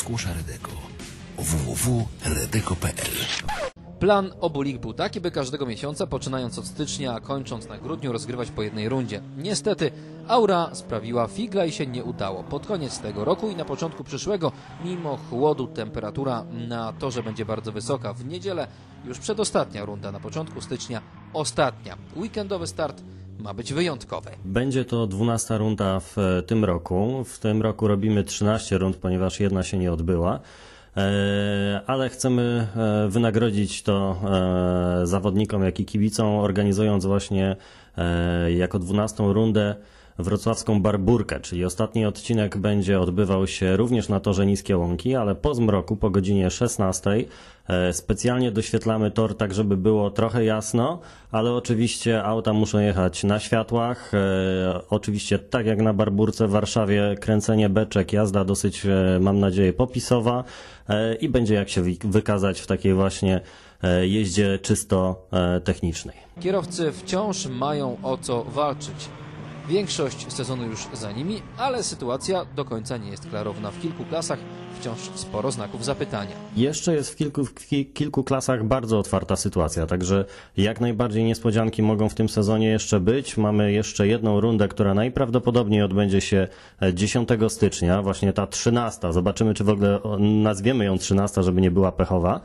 Skłosza Redeko. www.redeko.pl. Plan obu lig był taki, by każdego miesiąca, poczynając od stycznia, a kończąc na grudniu, rozgrywać po jednej rundzie. Niestety, aura sprawiła figla i się nie udało. Pod koniec tego roku i na początku przyszłego, mimo chłodu, temperatura na torze będzie bardzo wysoka. W niedzielę już przedostatnia runda, na początku stycznia ostatnia. Weekendowy start ma być wyjątkowy. Będzie to 12. runda w tym roku. W tym roku robimy 13 rund, ponieważ jedna się nie odbyła. Ale chcemy wynagrodzić to zawodnikom, jak i kibicom, organizując właśnie jako 12. rundę wrocławską Barburkę, czyli ostatni odcinek będzie odbywał się również na torze Niskie Łąki, ale po zmroku, po godzinie 16. Specjalnie doświetlamy tor tak, żeby było trochę jasno, ale oczywiście auta muszą jechać na światłach. Oczywiście tak jak na Barburce w Warszawie, kręcenie beczek, jazda dosyć, mam nadzieję, popisowa i będzie jak się wykazać w takiej właśnie jeździe czysto technicznej. Kierowcy wciąż mają o co walczyć. Większość sezonu już za nimi, ale sytuacja do końca nie jest klarowna. W kilku klasach wciąż sporo znaków zapytania. Jeszcze jest w kilku klasach bardzo otwarta sytuacja, także jak najbardziej niespodzianki mogą w tym sezonie jeszcze być. Mamy jeszcze jedną rundę, która najprawdopodobniej odbędzie się 10 stycznia, właśnie ta 13. Zobaczymy, czy w ogóle nazwiemy ją 13, żeby nie była pechowa.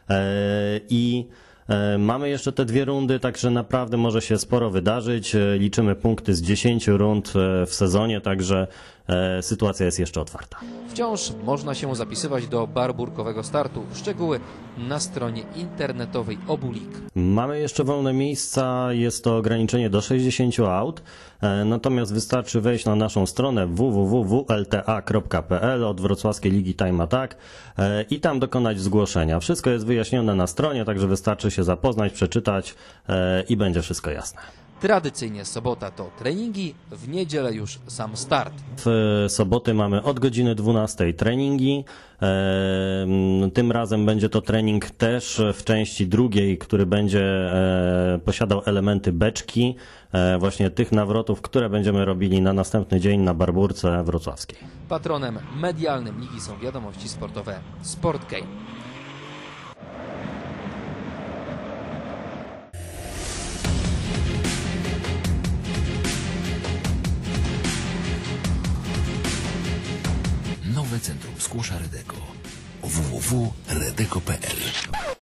Mamy jeszcze te dwie rundy, także naprawdę może się sporo wydarzyć. Liczymy punkty z 10 rund w sezonie, także sytuacja jest jeszcze otwarta. Wciąż można się zapisywać do barburkowego startu. Szczegóły na stronie internetowej obu lig. Mamy jeszcze wolne miejsca, jest to ograniczenie do 60 aut, natomiast wystarczy wejść na naszą stronę www.lta.pl od Wrocławskiej Ligi Time Attack i tam dokonać zgłoszenia. Wszystko jest wyjaśnione na stronie, także wystarczy się zapoznać, przeczytać i będzie wszystko jasne. Tradycyjnie sobota to treningi, w niedzielę już sam start. W soboty mamy od godziny 12 treningi. Tym razem będzie to trening też w części drugiej, który będzie posiadał elementy beczki, właśnie tych nawrotów, które będziemy robili na następny dzień na Barburce wrocławskiej. Patronem medialnym ligi są wiadomości sportowe Sportgame. Nowe Centrum Skłosza Redeko. www.redeko.pl.